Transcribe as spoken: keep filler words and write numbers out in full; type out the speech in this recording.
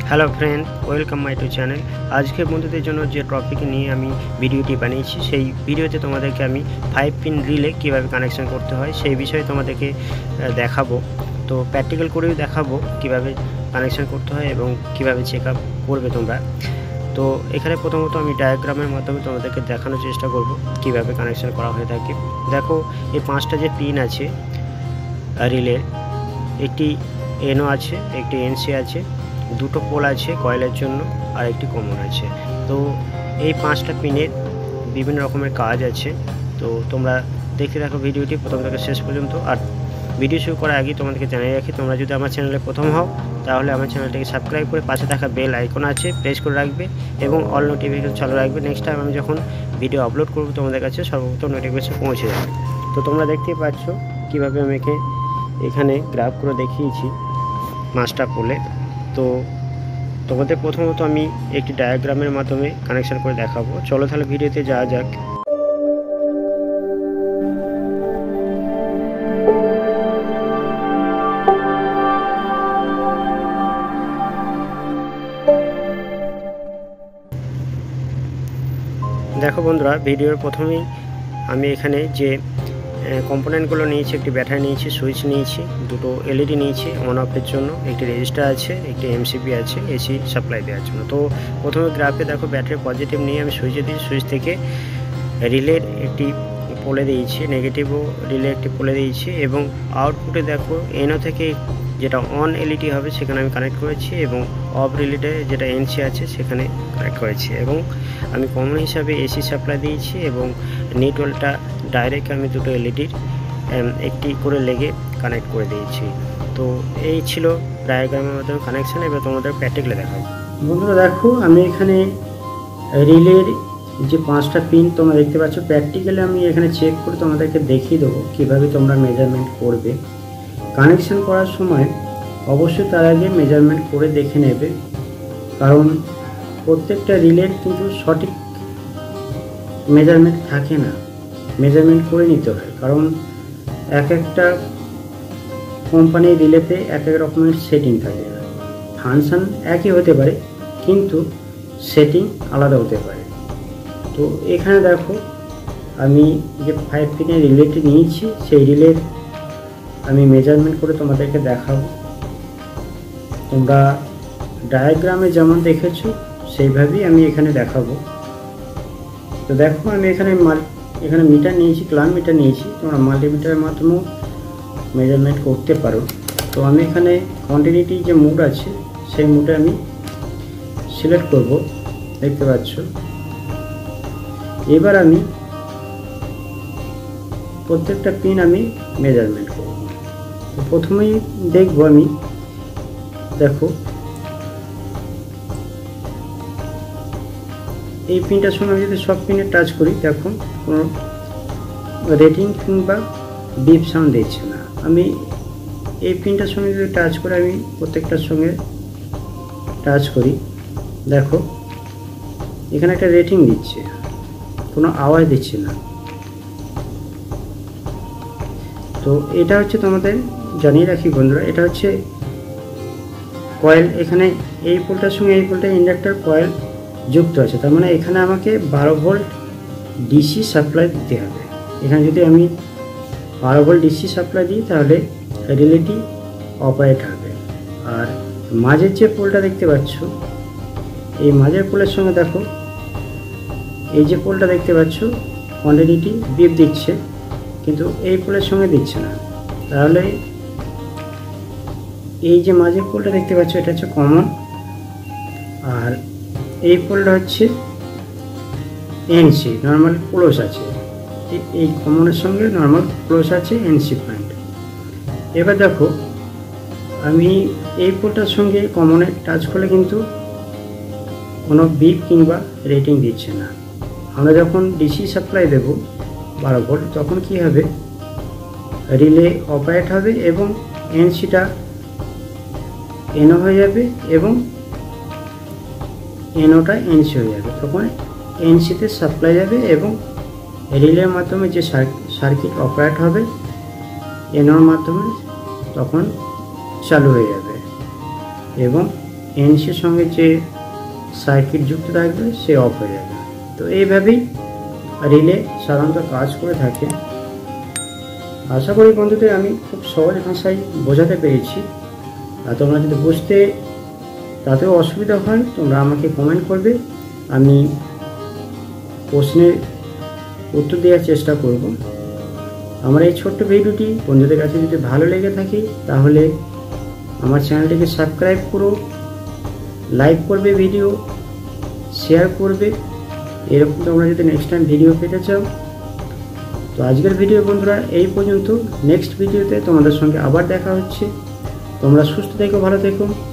Hello friend, welcome my to channel. আজকে বন্ধুদের জন্য যে টপিক নিয়ে আমি ভিডিওটি বানিয়েছি, সেই ভিডিওতে তোমাদেরকে আমি ফাইভ পিন রিলে কীভাবে কানেকশান করতে হয় সেই বিষয়ে তোমাদেরকে দেখাবো। তো প্র্যাকটিক্যাল করেও দেখাবো কীভাবে কানেকশান করতে হয় এবং কীভাবে চেক আপ করবে তোমরা। তো এখানে প্রথমত আমি ডায়াগ্রামের মাধ্যমে তোমাদেরকে দেখানোর চেষ্টা করব কীভাবে কানেকশান করা হয়ে থাকে। দেখো, এই পাঁচটা যে পিন আছে রিলের, একটি এনও আছে, একটি এনসি আছে, দুটো পোল আছে কয়েলের জন্য, আর একটি কমন আছে। তো এই পাঁচটা পিনের বিভিন্ন রকমের কাজ আছে। তো তোমরা দেখতে থাকো ভিডিওটি প্রথম থেকে শেষ পর্যন্ত। আর ভিডিও শুরু করার আগে তোমাদেরকে জানিয়ে রাখি, তোমরা যদি আমার চ্যানেলে প্রথম হও তাহলে আমার চ্যানেলটিকে সাবস্ক্রাইব করে পাশে থাকা বেল আইকন আছে প্রেস করে রাখবে এবং অল নোটিফিকেশন চালু রাখবে। নেক্সট টাইম আমি যখন ভিডিও আপলোড করব তোমাদের কাছে সর্বপ্রথম নোটিফিকেশন পৌঁছে যাবে। তো তোমরা দেখতেই পাচ্ছ কীভাবে আমি এখানে গ্রাফ করে দেখিয়েছি পাঁচটা পোলে। তো তোমাদের প্রথমত আমি একটি ডায়াগ্রামের মাধ্যমে কানেকশান করে দেখাবো। চলো তাহলে ভিডিওতে যাওয়া যাক। দেখো বন্ধুরা, ভিডিওর প্রথমেই আমি এখানে যে কম্পোনেন্টগুলো নিয়েছি, একটি ব্যাটারি নিয়েছি, সুইচ নিয়েছি, দুটো এলইডি নিয়েছি অন অফের জন্য, একটি রেজিস্টার আছে, একটি এমসিবি আছে এসি সাপ্লাই দেওয়ার জন্য। তো প্রথমে গ্রাফে দেখো ব্যাটারি পজিটিভ নিয়ে আমি সুইচে দিই, সুইচ থেকে রিলের একটি পোলে দিয়েছি, নেগেটিভও রিলে একটি পোলে দিয়েছি এবং আউটপুটে দেখো এনও থেকে যেটা অন এলইডি হবে সেখানে আমি কানেক্ট করেছি এবং অফ রিলেটে যেটা এনসি আছে সেখানে কানেক্ট করেছি এবং আমি কমন হিসাবে এসি সাপ্লাই দিয়েছি এবং নেটওয়ার্কটা ডাইরেক্ট আমি দুটো এলইডির একটি করে লেগে কানেক্ট করে দিয়েছি। তো এই ছিল ডায়াগ্রামের মাধ্যমে কানেকশান। এবার তোমাদের প্র্যাকটিক্যালে দেখাবো। বন্ধুরা দেখো, আমি এখানে রিলের যে পাঁচটা পিন তোমরা দেখতে পাচ্ছ, প্র্যাকটিক্যালি আমি এখানে চেক করে তোমাদেরকে দেখিয়ে দেবো কীভাবে তোমরা মেজারমেন্ট করবে। কানেকশান করার সময় অবশ্যই তার আগে মেজারমেন্ট করে দেখে নেবে, কারণ প্রত্যেকটা রিলের কিন্তু সঠিক মেজারমেন্ট থাকে না, মেজারমেন্ট করে নিতে হয়। কারণ এক একটা কোম্পানির রিলেতে এক এক রকমের সেটিং থাকে, ফাংশান একই হতে পারে কিন্তু সেটিং আলাদা হতে পারে। তো এখানে দেখো, আমি যে ফাইভ পিনের রিলেটি নিয়েছি সেই রিলের আমি মেজারমেন্ট করে তোমাদেরকে দেখাবো। তোমরা ডায়াগ্রামে যেমন দেখেছো সেইভাবেই আমি এখানে দেখাবো। তো দেখো, আমি এখানে মাল এখানে মিটার নিয়েছি, ক্লাম মিটার নিয়েছি, তোমরা মাল্টিমিটারের মাধ্যমেও মেজারমেন্ট করতে পারো। তো আমি এখানে কন্টিনিউটি যে মুড আছে সেই মুডে আমি সিলেক্ট করব, দেখতে পাচ্ছ। এবার আমি প্রত্যেকটা পিন আমি মেজারমেন্ট করব। তো প্রথমেই দেখব আমি, দেখো এই পিনটার সঙ্গে আমি যদি সব পিনে টাচ করি, দেখো কোনো রেটিং কিংবা বিপ সাউন্ড দিচ্ছে না। আমি এই পিনটার সঙ্গে যদি টাচ করে আমি প্রত্যেকটার সঙ্গে টাচ করি, দেখো এখানে একটা রেটিং দিচ্ছে, কোনো আওয়াজ দিচ্ছে না। তো এটা হচ্ছে তোমাদের জানিয়ে রাখি বন্ধুরা, এটা হচ্ছে কয়েল। এখানে এই পোলটার সঙ্গে এই পোলটা ইন্ডাক্টর কয়েল যুক্ত আছে, তার মানে এখানে আমাকে বারো ভোল্ট ডিসি সাপ্লাই দিতে হবে। এখানে যদি আমি বারো ভোল্ট ডিসি সাপ্লাই দিই তাহলে রিলেটি অপারেট হবে। আর মাঝের যে পোলটা দেখতে পাচ্ছ, এই মাঝের পোলের সঙ্গে দেখো এই যে পোলটা দেখতে পাচ্ছ কোয়ান্টিটি বিপ দিচ্ছে, কিন্তু এই পোলের সঙ্গে দিচ্ছে না। তাহলে এই যে মাঝের পোলটা দেখতে পাচ্ছ এটা হচ্ছে কমন, আর এই পোলটা হচ্ছে এনসি, নর্মাল ক্লোজ আছে। এই কমনের সঙ্গে নর্মাল ক্লোজ আছে এনসি পয়েন্ট। এবার দেখো, আমি এই পোলটার সঙ্গে কমনে টাচ করলে কিন্তু কোনো বিপ কিংবা রেটিং দিচ্ছে না। আমরা যখন ডিসি সাপ্লাই দেব বারো ভোল্ট, তখন কি হবে, রিলে অপারেট হবে এবং এনসিটা এনও হয়ে যাবে এবং এনওটা এনসি হয়ে যাবে। তখন এনসিতে সাপ্লাই যাবে এবং রিলের মাধ্যমে যে সার্কিট অপারেট হবে এনওর মাধ্যমে তখন চালু হয়ে যাবে এবং এনসির সঙ্গে যে সার্কিট যুক্ত থাকবে সে অফ হয়ে যাবে। তো এইভাবেই রিলে সাধারণত কাজ করে থাকে। আশা করি বন্ধুদের আমি খুব সহজ ভাষায় বোঝাতে পেরেছি। আর তোমরা যদি বুঝতে তাতেও অসুবিধা হয় তোমরা আমাকে কমেন্ট করবে, আমি প্রশ্নের উত্তর দেওয়ার চেষ্টা করব। আমার এই ছোট্ট ভিডিওটি বন্ধুদের কাছে যদি ভালো লেগে থাকে তাহলে আমার চ্যানেলটিকে সাবস্ক্রাইব করো, লাইক করবে, ভিডিও শেয়ার করবে। এরকম তোমরা যদি নেক্সট টাইম ভিডিও পেতে চাও। তো আজকের ভিডিও বন্ধুরা এই পর্যন্ত। নেক্সট ভিডিওতে তোমাদের সঙ্গে আবার দেখা হচ্ছে। তোমরা সুস্থ থেকো, ভালো থেকো।